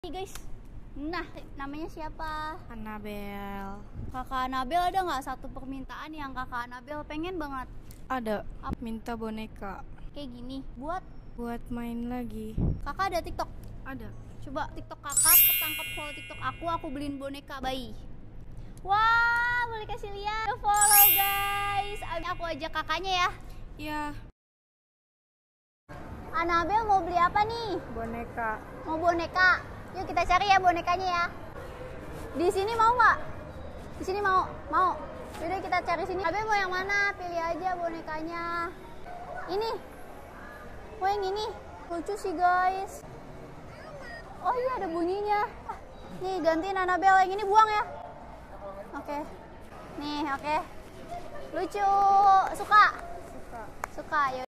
Guys, nah namanya siapa? Anabel. Kakak Anabel, ada nggak satu permintaan yang kakak Anabel pengen banget? Ada. Minta boneka. Kayak gini, buat main lagi. kakak ada TikTok? Ada. Coba TikTok kakak, ketangkep follow TikTok aku beliin boneka bayi. Wah, boleh kasih lihat. Follow guys. Aku ajak kakaknya ya. Iya. Anabel mau beli apa nih? Boneka. Mau boneka? Yuk kita cari ya bonekanya ya. Di sini mau nggak? Di sini mau? Mau. Yaudah kita cari sini. Abel mau yang mana? Pilih aja bonekanya. Ini. Mau yang ini. Lucu sih guys. Oh iya ada bunyinya. Nih gantiin Anabel, yang ini buang ya. Oke. Nih oke. Lucu. Suka? Suka. Suka. Yuk.